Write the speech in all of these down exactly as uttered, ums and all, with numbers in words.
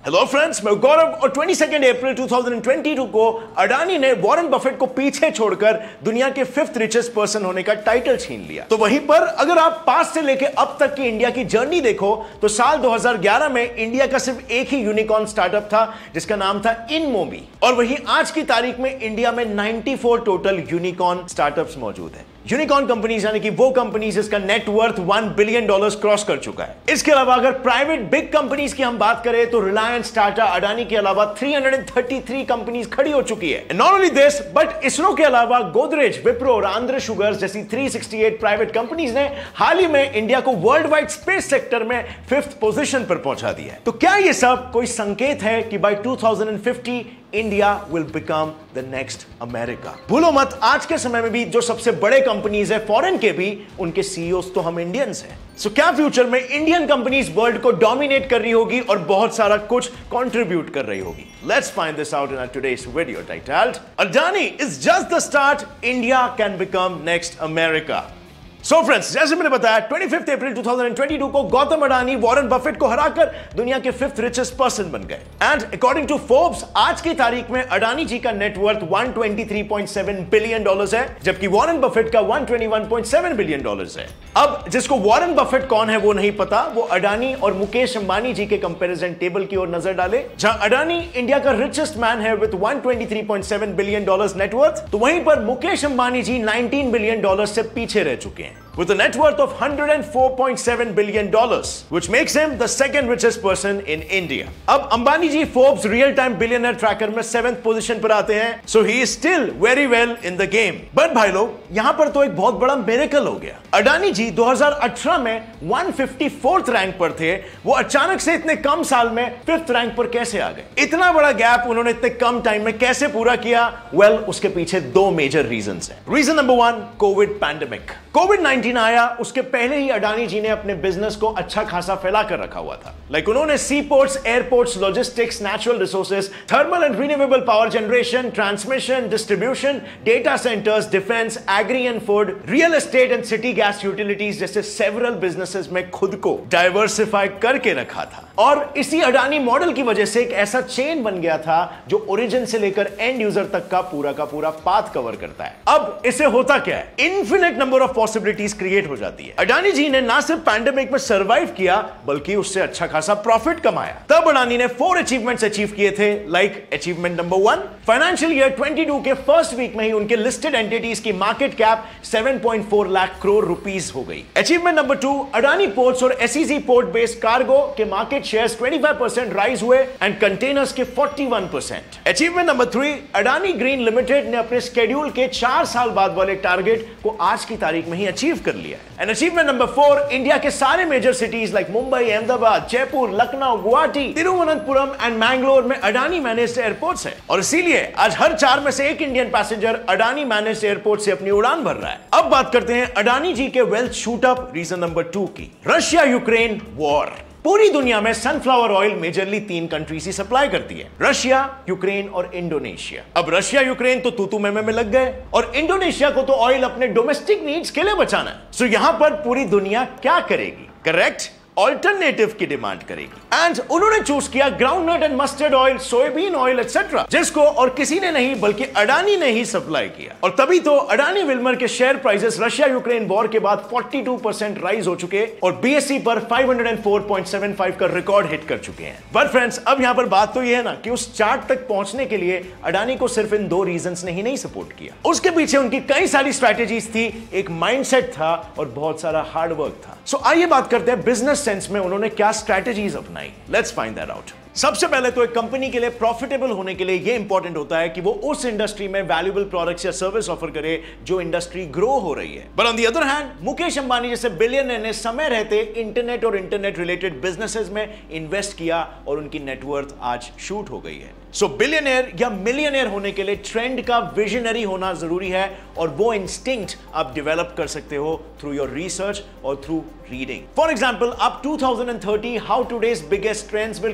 Hello friends, मैं गौरव और बाईस अप्रैल दो हज़ार बाईस को अडानी ने वॉरेन बफेट को पीछे छोड़कर दुनिया के फिफ्थ रिचेस्ट पर्सन होने का टाइटल छीन लिया। तो वहीं पर अगर आप पास से लेके अब तक की इंडिया की जर्नी देखो तो साल दो हज़ार ग्यारह में इंडिया का सिर्फ एक ही यूनिकॉर्न स्टार्टअप था जिसका नाम था इनमोबी, और वहीं आज की तारीख में इंडिया में चौरानवे टोटल यूनिकॉर्न स्टार्टअप्स मौजूद हैं। यूनिकॉर्न कंपनीज यानी कि वो कंपनीज जिसका net worth one billion dollars cross कर चुका है। इसके अलावा अगर प्राइवेट बिग कंपनीज की हम बात करें तो रिलायंस, टाटा, अडानी के अलावा तीन सौ तैंतीस कंपनीज खड़ी हो चुकी है। Not only this but ISRO के अलावा गोदरेज, विप्रो और आंध्र शुगर्स जैसी तीन सौ अड़सठ प्राइवेट कंपनीज ने हाल ही में इंडिया को वर्ल्ड वाइड स्पेस सेक्टर में फिफ्थ पोजीशन पर पहुंचा दिया है। तो क्या ये सब कोई संकेत है कि बाय दो हज़ार पचास India will become the next America? भूलो मत, आज के समय में भी जो सबसे बड़े कंपनीज है फॉरेन के भी, उनके सीईओज तो हम इंडियंस हैं। सो so, क्या फ्यूचर में इंडियन कंपनीज वर्ल्ड को डोमिनेट कर रही होगी और बहुत सारा कुछ कंट्रीब्यूट कर रही होगी? Let's find this out in our today's video titled Adani is just the start, India can become next America. So so friends, जैसे मैंने बताया पच्चीस अप्रैल दो हज़ार बाईस को गौतम अडानी वॉरेन बफेट को हराकर दुनिया के फिफ्थ रिचेस्ट पर्सन बन गए। एंड अकॉर्डिंग टू फोर्ब्स आज की तारीख में अडानी जी का नेटवर्थ एक सौ तेईस पॉइंट सात बिलियन डॉलर्स है, जबकि वॉरेन बफेट का एक सौ इक्कीस पॉइंट सात बिलियन डॉलर्स है। अब जिसको वॉरेन बफेट कौन है वो नहीं पता, वो अडानी और मुकेश अंबानी जी के कंपैरिजन टेबल की ओर नजर डाले, जहां अडानी इंडिया का रिचेस्ट मैन है विद एक सौ तेईस पॉइंट सात बिलियन डॉलर्स नेटवर्थ, तो वहीं पर मुकेश अंबानी जी उन्नीस बिलियन डॉलर्स से पीछे रह चुके हैं with a net worth of one hundred four point seven billion dollars, which makes him the second richest person in India. अब Ambani ji Forbes real time billionaire tracker में सेवेंथ पोजीशन पर आते हैं, so he is still very well in the game. But भाई लोग, यहां पर तो एक बहुत बड़ा मिरेकल हो गया। अडानी जी दो हज़ार अठारह में एक सौ चौवन रैंक पर थे, वो अचानक से इतने कम साल में फिफ्थ रैंक पर कैसे आ गए? इतना बड़ा गैप उन्होंने इतने कम टाइम में कैसे पूरा किया? वेल well, उसके पीछे दो मेजर रीजंस हैं। Reason number one, covid pandemic. Covid nineteen आया, उसके पहले ही अडानी जी ने अपने बिजनेस को अच्छा खासा फैला कर रखा हुआ था। लाइक उन्होंने sea ports, airports, logistics, natural resources, thermal and renewable power generation, transmission, distribution, data centres, defence, agri and food, real estate and city gas utilities जैसे सेवरल बिजनेसेस में खुद को डाइवर्सिफाई करके रखा था। और इसी अडानी मॉडल की वजह से एक ऐसा चेन बन गया था जो ओरिजिन से लेकर एंड यूजर तक का पूरा का पूरा पाथ कवर करता है। अब इसे होता क्या है? Infinite number of possibilities create हो जाती है। अडानी जी ने ना सिर्फ पैंडेमिक में सर्वाइव किया बल्कि उससे अच्छा खासा प्रॉफिट कमाया। तब अडानी ने फोर अचीवमेंट्स अचीव किए थे। Like achievement number one, financial year बाईस के फर्स्ट वीक में ही उनके लिस्टेड एंटिटीज की मार्केट कैप सात पॉइंट चार लाख करोड़ रुपीस हो गई। Achievement number two, Adani ports और एसईसी पोर्ट बेस्ड कार्गो के मार्केट शेयर्स पच्चीस परसेंट राइज हुए एंड कंटेनर्स के इकतालीस percent. Achievement number three, Adani green limited ने अपने शेड्यूल के चार साल बाद वाले टारगेट को आज की तारीख में ही अचीव कर लिया। And achievement number four, India के सारे major cities like Mumbai, Ahmedabad, Jaipur, Lucknow, Guwahati, Thiruvananthapuram and Mangalore में अडानी मैनेज्ड एयरपोर्ट्स है, और इसीलिए आज हर चार में से एक Indian passenger Adani managed airport से अपनी उड़ान भर रहा है। अब बात करते हैं अडानी जी के wealth shoot up reason number two की। Russia Ukraine war. पूरी दुनिया में सनफ्लावर ऑयल मेजरली तीन कंट्रीज ही सप्लाई करती है, रशिया, यूक्रेन और इंडोनेशिया। अब रशिया यूक्रेन तो तू तू मैं में लग गए, और इंडोनेशिया को तो ऑयल अपने डोमेस्टिक नीड्स के लिए बचाना है। सो यहां पर पूरी दुनिया क्या करेगी? करेक्ट, ऑल्टरनेटिव की डिमांड करेगी। एंड उन्होंने चूज किया groundnut and mustard oil, soybean oil etcetera, जिसको और किसी ने नहीं बल्कि अडानी ने ही सप्लाई किया। और तभी तो अडानी विल्मर के share prices Russia Ukraine war के बाद बयालीस परसेंट राइज हो चुके और बीएसई पर पाँच सौ चार पॉइंट सात पाँच का रिकॉर्ड हिट कर चुके हैं। बट फ्रेंड्स, अब यहां पर बात तो यह है ना कि उस चार्ट तक पहुंचने के लिए अडानी को सिर्फ इन दो रीजंस ने ही नहीं सपोर्ट किया, उसके पीछे उनकी कई सारी स्ट्रैटेजीज थी, एक माइंडसेट था और बहुत सारा हार्डवर्क था। सो so, आइए बात करते हैं बिजनेस सेंस में उन्होंने क्या स्ट्रैटेजीज अपनाई। Let's find that out. सबसे पहले तो एक कंपनी के लिए प्रॉफिटेबल होने के लिए यह इंपॉर्टेंट होता है कि वो उस इंडस्ट्री में वैल्यूएबल प्रोडक्ट्स या सर्विस ऑफर करे जो इंडस्ट्री ग्रो हो रही है। But on the other hand, Mukesh Ambani जैसे बिलियनर ने समय रहते इंटरनेट और इंटरनेट रिलेटेड बिजनेसेस में इन्वेस्ट किया और उनकी नेटवर्थ आज शूट हो गई है। सो so, बिलियनर या मिलियनर होने के लिए ट्रेंड का विजनरी होना जरूरी है, और वो इंस्टिंक्ट आप डेवलप कर सकते हो थ्रू योर रिसर्च और थ्रू रीडिंग। फॉर एग्जाम्पल, आप two thousand thirty how today's biggest trends will collide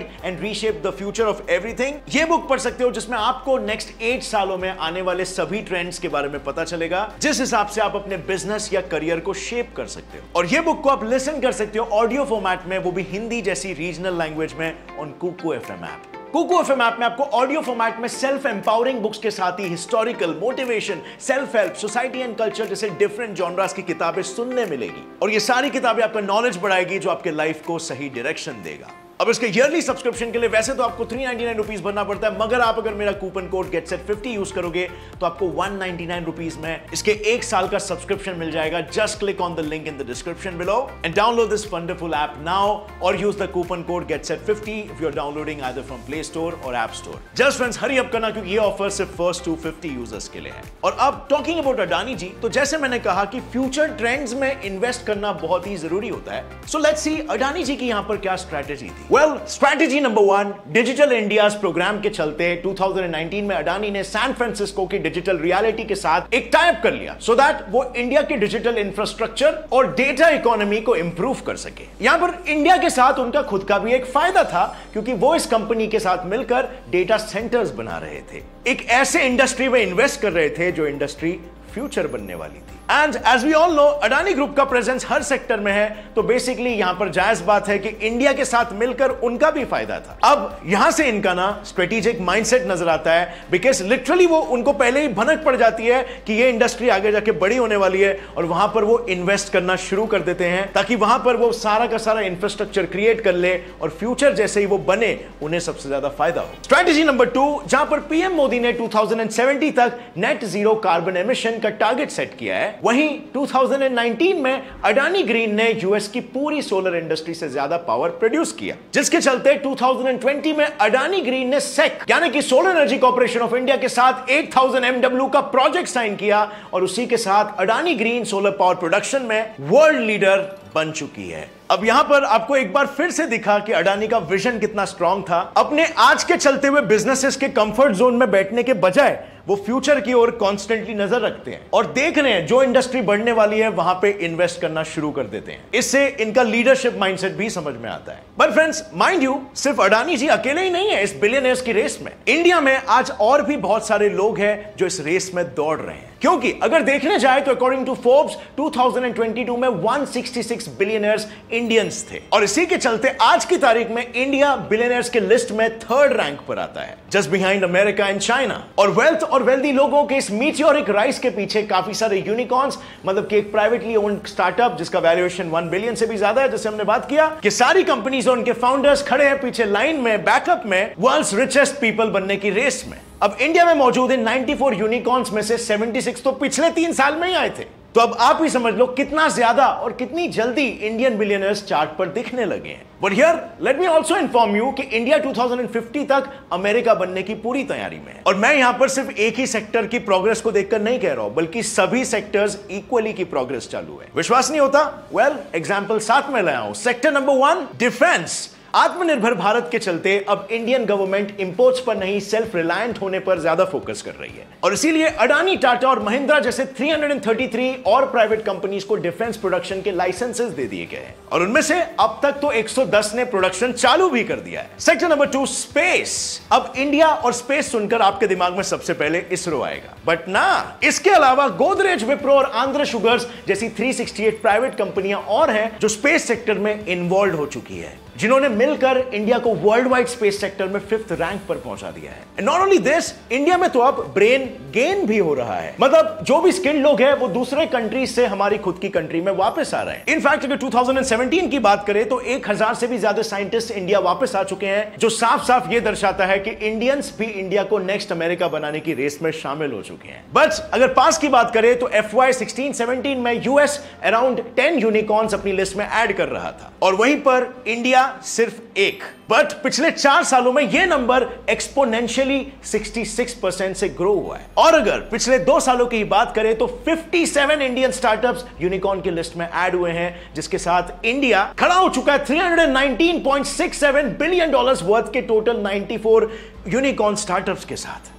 guide and reshape the future of everything. ये बुक पढ़ सकते हो जिसमें आपको नेक्स्ट एट सालों में आने वाले सभी ट्रेंड्स के बारे में पता चलेगा, जिस हिसाब से आप अपने बिजनेस या करियर को शेप कर सकते हो। और ये बुक को आप लिसन कर सकते हो ऑडियो फॉर्मेट में, वो भी हिंदी जैसी रीजनल लैंग्वेज में on Kuku FM app. Kuku FM app में आपको ऑडियो फॉर्मेट में सेल्फ एम्पावरिंग बुक्स के साथ ही historical, motivation, self help, society and culture जैसे डिफरेंट जॉनरास की किताबें सुनने मिलेगी। और ये सारी किताबें आपका नॉलेज बढ़ाएगी जो आपके लाइफ को सही डायरेक्शन देगा। अब इसके ईयरली सब्सक्रिप्शन के लिए वैसे तो आपको थ्री नाइनटी नाइन रुपीस भरना पड़ता है, मगर आप अगर मेरा coupon code get set fifty use करोगे तो आपको वन नाइनटी नाइन रुपीस में इसके एक साल का सब्सक्रिप्शन मिल जाएगा। Just click on the link in the description below and download this wonderful app now और use the coupon code get set fifty if you are downloading either from play store और app store. Just friends hurry up करना क्योंकि ये offer सिर्फ first to fifty users के लिए है। और अब टॉकिंग अबाउट अडानी जी, तो जैसे मैंने कहा कि फ्यूचर ट्रेंड्स में इन्वेस्ट करना बहुत ही जरूरी होता है। सो लेट्स सी अडानी जी की यहां पर क्या स्ट्रेटेजी थी। Well strategy strategy number one, digital India programme के चलते टू थाउजेंड नाइनटीन में अडानी ने सैन फ्रांसिस्को की डिजिटल रियलिटी के साथ एक टाई अप कर लिया सो so दैट वो इंडिया की डिजिटल इंफ्रास्ट्रक्चर और डेटा इकोनॉमी को इंप्रूव कर सके। यहां पर इंडिया के साथ उनका खुद का भी एक फायदा था क्योंकि वो इस कंपनी के साथ मिलकर डेटा सेंटर्स बना रहे थे, एक ऐसे इंडस्ट्री में इन्वेस्ट कर रहे थे जो इंडस्ट्री फ्यूचर बनने वाली थी। And as we all know Adani group का प्रेजेंस हर सेक्टर में है, तो बेसिकली यहां पर जायज बात है कि इंडिया के साथ मिलकर उनका भी फायदा था। अब यहां से इनका ना स्ट्रेटेजिक माइंडसेट नजर आता है, बिकॉज लिटरली वो उनको पहले ही भनक पड़ जाती है कि ये इंडस्ट्री आगे जाके बड़ी होने वाली है और वहां पर वो इन्वेस्ट करना शुरू कर देते हैं ताकि वहां पर वो सारा का सारा इंफ्रास्ट्रक्चर क्रिएट कर ले और फ्यूचर जैसे ही वो बने उन्हें सबसे ज्यादा फायदा हो। स्ट्रेटेजी नंबर टू, जहां पर पीएम मोदी ने टू थाउजेंड सेवेंटी तक नेट जीरो कार्बन एमिशन का टारगेट सेट किया है, वहीं टू थाउजेंड नाइनटीन में अडानी ग्रीन ने यूएस की पूरी सोलर इंडस्ट्री से ज्यादा पावर प्रोड्यूस किया, जिसके चलते टू थाउजेंड ट्वेंटी में अडानी ग्रीन ने सेक यानी कि solar energy corporation of India के साथ एट थाउजेंड एमडब्ल्यू का प्रोजेक्ट साइन किया और उसी के साथ Adani green solar power production में वर्ल्ड लीडर बन चुकी है। अब यहां पर आपको एक बार फिर से दिखा कि अडानी का विजन कितना स्ट्रांग था। अपने आज के चलते हुए बिजनेसेस के कंफर्ट जोन में बैठने के बजाय वो फ्यूचर की ओर कॉन्स्टेंटली नजर रखते हैं और देख रहे हैं जो इंडस्ट्री बढ़ने वाली है वहां पे इन्वेस्ट करना शुरू कर देते हैं। इससे इनका लीडरशिप माइंडसेट भी समझ में आता है। बट फ्रेंड्स माइंड यू, सिर्फ अडानी जी अकेले ही नहीं है इस बिलियनियर्स की रेस में। इंडिया में आज और भी बहुत सारे लोग हैं जो इस रेस में दौड़ रहे हैं, क्योंकि अगर देखने जाए तो according to Forbes two thousand twenty two में one sixty six billionaires Indians थे और इसी के चलते आज की तारीख में इंडिया बिलियनियर्स के लिस्ट में थर्ड रैंक पर आता है, just behind America and China. और वेल्थ और वेल्दी लोगों के इस मीटियोरिक राइज के पीछे काफी सारे यूनिकॉर्न्स, मतलब कि एक प्राइवेटली ओन्ड स्टार्टअप जिसका वैल्यूएशन वन बिलियन से भी ज्यादा है, जैसे हमने बात किया कि सारी कंपनीज और उनके फाउंडर्स खड़े हैं पीछे लाइन में, बैकअप में, वर्ल्ड्स रिचेस्ट पीपल बनने की रेस में। अब इंडिया में मौजूद इन नाइंटी फोर यूनिकॉर्न्स में से सेवेंटी सिक्स तो पिछले तीन साल में ही आए थे। तो अब आप ही समझ लो कितना ज्यादा और कितनी जल्दी इंडियन बिलियनर्स चार्ट पर दिखने लगे हैं। But here let me also inform you कि इंडिया टू थाउजेंड फिफ्टी तक अमेरिका बनने की पूरी तैयारी में है। और मैं यहां पर सिर्फ एक ही सेक्टर की प्रोग्रेस को देखकर नहीं कह रहा हूं, बल्कि सभी सेक्टर्स इक्वली की प्रोग्रेस चालू है। विश्वास नहीं होता? वेल एग्जांपल साथ में लाया हूं। Sector number one, defence. आत्मनिर्भर भारत के चलते अब इंडियन गवर्नमेंट इंपोर्ट्स पर नहीं सिर्फ रिलायंट होने पर ज्यादा फोकस कर रही है और इसीलिए अडानी, टाटा और महिंद्रा जैसे तीन सौ तैंतीस और प्राइवेट कंपनीज को डिफेंस प्रोडक्शन के लाइसेंसेस दे दिए गए हैं और उनमें से अब तक तो एक सौ दस ने प्रोडक्शन चालू भी कर दिया है। Sector number two, space. अब इंडिया और स्पेस सुनकर आपके दिमाग में सबसे पहले इसरो आएगा, बट ना, इसके अलावा गोदरेज, विप्रो और आंध्र शुगर्स जैसी तीन सौ अड़सठ प्राइवेट कंपनियां और हैं जो स्पेस सेक्टर में इन्वॉल्व हो चुकी है, जिन्होंने मिलकर इंडिया को वर्ल्ड वाइड स्पेस सेक्टर में फिफ्थ रैंक पर पहुंचा दिया है। And not only this, India में तो अब ब्रेन गेन भी हो रहा है, मतलब जो भी स्किल्ड लोग हैं वो दूसरे कंट्रीज से हमारी खुद की कंट्री में वापस आ रहे हैं। इनफैक्ट अगर टू थाउजेंड सेवेंटीन की बात करें तो एक हजार से भी ज्यादा साइंटिस्ट इंडिया वापस आ चुके हैं, जो साफ साफ ये दर्शाता है कि इंडियंस भी इंडिया को नेक्स्ट अमेरिका बनाने की रेस में शामिल हो चुके हैं। बट अगर पास की बात करें तो एफ वाई सिक्सटीन सेवेंटीन में यूएस अराउंड टेन यूनिकॉर्न्स अपनी लिस्ट में ऐड कर रहा था और वहीं पर इंडिया सिर्फ एक। बट पिछले चार सालों में यह नंबर एक्सपोनेंशियली छियासठ परसेंट से ग्रो हुआ है और अगर पिछले दो सालों की बात करें तो सत्तावन इंडियन स्टार्टअप्स यूनिकॉर्न की लिस्ट में ऐड हुए हैं, जिसके साथ इंडिया खड़ा हो चुका है तीन सौ उन्नीस पॉइंट छह सात बिलियन डॉलर्स वर्थ के टोटल चौरानवे यूनिकॉर्न स्टार्टअप्स के साथ।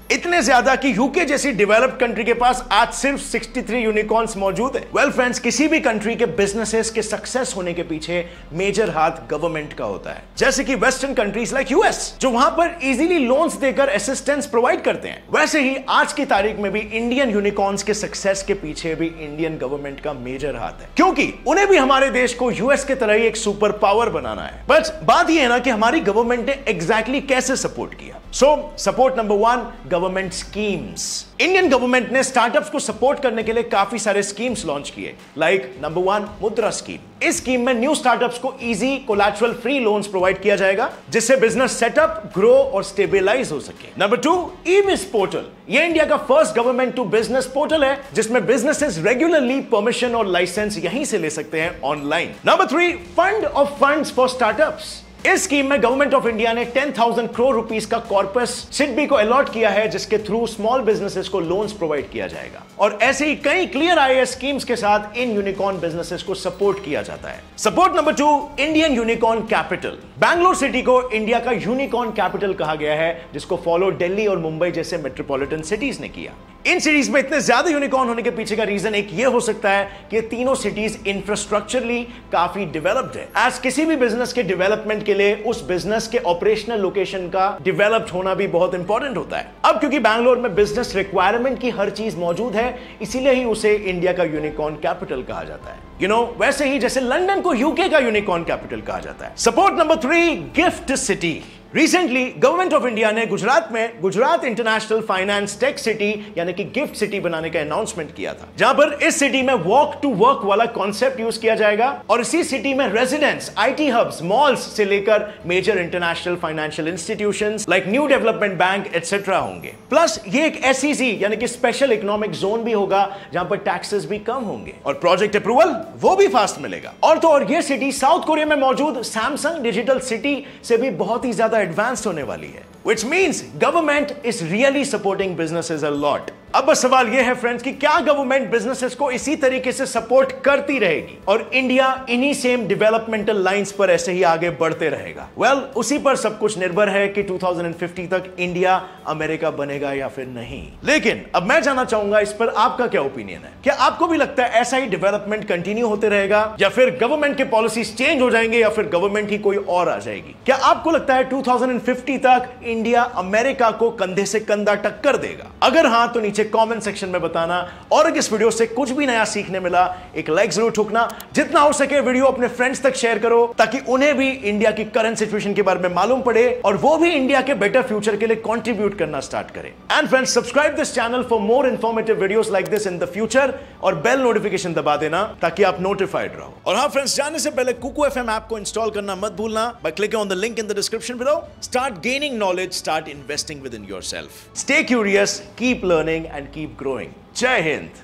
इतने ज्यादा कि यूके जैसी डेवलप्ड कंट्री के पास आज सिर्फ तिरसठ यूनिकॉर्न्स मौजूद है। वेल फ्रेंड्स, किसी भी कंट्री के बिजनेसेस के सक्सेस होने के पीछे मेजर हाथ गवर्नमेंट का होता है। जैसे कि वेस्टर्न कंट्रीज लाइक यूएस, जो वहां पर इजीली लोन्स देकर असिस्टेंस प्रोवाइड करते हैं, वैसे ही आज की तारीख में भी इंडियन यूनिकॉर्न्स के सक्सेस के पीछे भी इंडियन गवर्नमेंट का मेजर हाथ है, क्योंकि उन्हें भी हमारे देश को यूएस के तरह ही एक सुपर पावर बनाना है। बट बात यह है ना कि हमारी गवर्नमेंट ने एग्जैक्टली कैसे सपोर्ट किया। So support number one, government schemes. Indian government ने स्टार्टअप्स को सपोर्ट करने के लिए काफी सारे स्कीम्स लॉन्च किए, like number one, Mudra scheme. इस स्कीम में न्यू स्टार्टअप्स को easy collateral free loans provide किया जाएगा, जिससे बिजनेस सेटअप, ग्रो और स्टेबलाइज हो सके। Number two, e biz portal. यह इंडिया का first government to business portal है, जिसमें बिजनेसेस रेगुलरली परमिशन और लाइसेंस यहीं से ले सकते हैं online. Number three, fund of funds for startups. इस स्कीम में गवर्नमेंट ऑफ इंडिया ने टेन थाउजेंड करोड़ रुपीस का कॉर्पस सिडबी को अलॉट किया है, जिसके थ्रू स्मॉल बिजनेसेस को लोन्स प्रोवाइड किया जाएगा। और ऐसे ही कई क्लियर आईएएस स्कीम्स के साथ इन यूनिकॉर्न बिजनेसेस को सपोर्ट किया जाता है। Support number two, Indian unicorn capital. Bangalore city को इंडिया का यूनिकॉर्न कैपिटल कहा गया है, जिसको फॉलो दिल्ली और मुंबई जैसे मेट्रोपॉलिटन सिटीज ने किया। इन सिटीज में इतने ज्यादा यूनिकॉर्न होने के पीछे का रीजन एक ये हो सकता है कि तीनों सिटीज इंफ्रास्ट्रक्चरली काफी डेवलप्ड है। एज किसी भी बिजनेस के डेवलपमेंट के लिए उस बिजनेस के ऑपरेशनल लोकेशन का डेवलप्ड होना भी बहुत इंपॉर्टेंट होता है। अब क्योंकि बैंगलोर में बिजनेस रिक्वायरमेंट की हर चीज मौजूद है, इसीलिए ही उसे इंडिया का यूनिकॉर्न कैपिटल कहा जाता है। यू नो, वैसे ही जैसे लंदन को यूके का यूनिकॉर्न कैपिटल कहा जाता है। Support number three, GIFT City. Recently government of India ने गुजरात में Gujarat international finance tech city यानी कि गिफ्ट सिटी बनाने का अनाउंसमेंट किया था, जहां पर इस सिटी में वॉक टू वर्क वाला कॉन्सेप्ट यूज किया जाएगा और इसी सिटी में रेजिडेंस, आईटी हब्स, मॉल्स से लेकर major international financial institutions like New Development Bank etcetera होंगे। प्लस ये एक एसईसी यानी कि स्पेशल इकोनॉमिक जोन भी होगा, जहां पर टैक्सेस भी कम होंगे और प्रोजेक्ट अप्रूवल वो भी फास्ट मिलेगा। और तो और ये सिटी साउथ कोरिया में मौजूद सैमसंग डिजिटल सिटी से भी बहुत ही ज्यादा एडवांस होने वाली है, which means government is really supporting businesses a lot। अब बस सवाल यह है फ्रेंड्स कि क्या गवर्नमेंट बिजनेसेस को इसी तरीके से सपोर्ट करती रहेगी और इंडिया इन्हीं सेम डेवलपमेंटल लाइंस पर ऐसे ही आगे बढ़ते रहेगा? वेल well, उसी पर सब कुछ निर्भर है कि टू थाउजेंड फिफ्टी तक इंडिया अमेरिका बनेगा या फिर नहीं। लेकिन अब मैं जानना चाहूंगा इस पर आपका क्या ओपिनियन है। क्या आपको भी लगता है ऐसा ही डेवलपमेंट कंटिन्यू होते रहेगा या फिर गवर्नमेंट के पॉलिसीज चेंज हो जाएंगे या फिर गवर्नमेंट ही कोई और आ जाएगी? क्या आपको लगता है टू थाउजेंड फिफ्टी तक इंडिया अमेरिका को कंधे से कंधा टक्कर देगा? अगर हां तो नीचे कमेंट सेक्शन में बताना। और अगर इस वीडियो से कुछ भी नया सीखने मिला, एक लाइक जरूर ठोकना। जितना हो सके वीडियो अपने फ्रेंड्स तक शेयर करो, ताकि उन्हें भी इंडिया की करंट सिचुएशन के बारे में मालूम पड़े और वो भी इंडिया के बेटर फ्यूचर के लिए कंट्रीब्यूट करना स्टार्ट करें। And friends, subscribe this channel for more informative videos like this in the future और बेल नोटिफिकेशन दबा देना ताकि आप नोटिफाइड रहो। और हाँ फ्रेंड्स, जाने से पहले कुकू एफएम ऐप को इंस्टॉल करना मत भूलना by clicking on the link in the description below. Start gaining knowledge, start investing with in yourself. Stay curious, keep learning and keep growing. जय हिंद।